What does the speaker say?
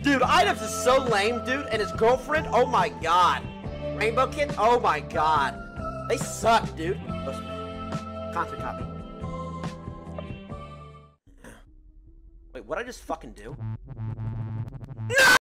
Dude, Items is so lame, dude, and his girlfriend, oh my god. Rainbow Kid, oh my god. They suck, dude. Constant copy. Wait, what'd I just fucking do? No!